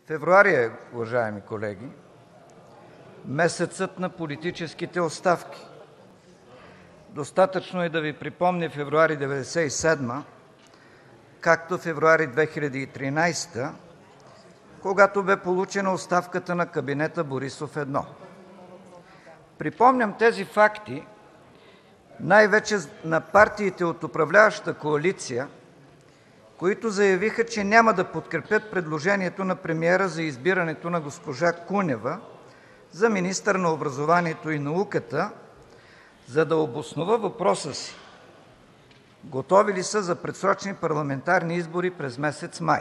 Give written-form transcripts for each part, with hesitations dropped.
Февруари е, уважаеми колеги, месецът на политическите оставки. Достатъчно е да Ви припомня февруари 1997, както февруари 2013, когато бе получена оставката на кабинета Борисов 1. Припомням тези факти най-вече на партиите от управляващата коалиция, които заявиха, че няма да подкрепят предложението на премиера за избирането на госпожа Кунева за министър на образованието и науката, за да обоснова въпроса си: готови ли са за предсрочни парламентарни избори през месец май?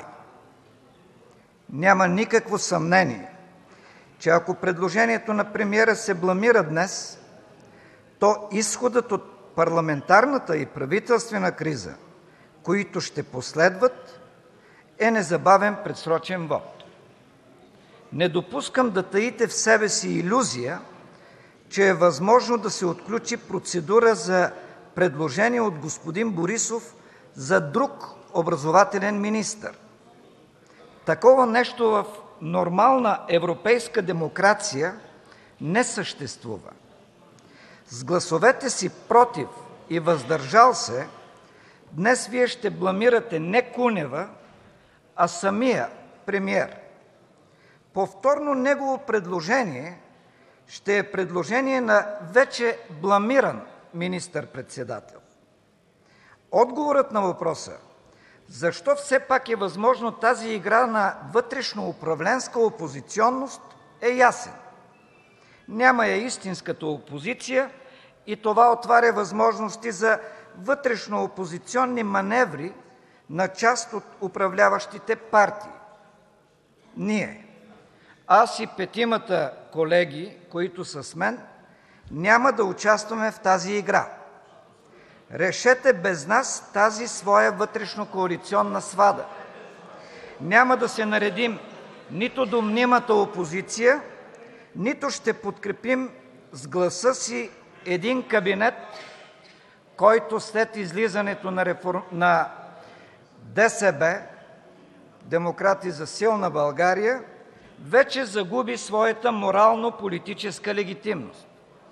Няма никакво съмнение, че ако предложението на премиера се бламира днес, то изходът от парламентарната и правителствена криза, които ще последват, е незабавен предсрочен вот. Не допускам да таите в себе си илюзия, че е възможно да се отключи процедура за предложение от господин Борисов за друг образователен министър. Такова нещо в нормална европейска демокрация не съществува. С гласовете си „против” и „въздържал се” днес Вие ще бламирате не Кунева, а самия премиер. Повторно негово предложение ще е предложение на вече бламиран министър-председател. Отговорът на въпроса защо все пак е възможно тази игра на вътрешноуправленска опозиционност е ясен. Няма я истинската опозиция и това отваря възможности за вътрешноопозиционни маневри на част от управляващите партии. Ние, аз и петимата колеги, които са с мен, няма да участваме в тази игра. Решете без нас тази своя вътрешнокоалиционна свада. Няма да се наредим нито до мнимата опозиция, нито ще подкрепим с гласа си един кабинет, който след излизането на ДСБ (Демократи за силна България) вече загуби своята морално-политическа легитимност.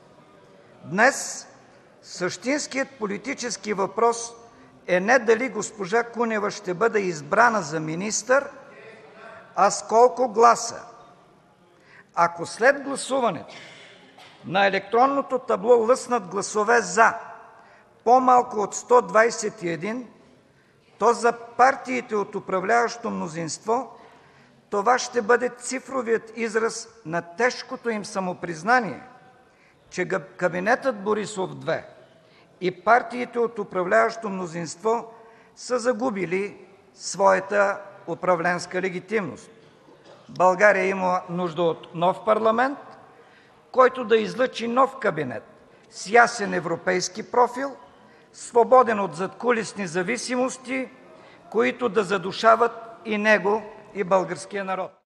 Днес същинският политически въпрос е не дали госпожа Кунева ще бъде избрана за министър, а с колко гласа. Ако след гласуването на електронното табло лъснат гласове „за” по-малко от 121, то за партиите от управляващото мнозинство това ще бъде цифровият израз на тежкото им самопризнание, че кабинетът Борисов 2 и партиите от управляващото мнозинство са загубили своята управленска легитимност. България има нужда от нов парламент, който да излъчи нов кабинет с ясен европейски профил, свободен от задкулисни зависимости, които да задушават и него, и българския народ.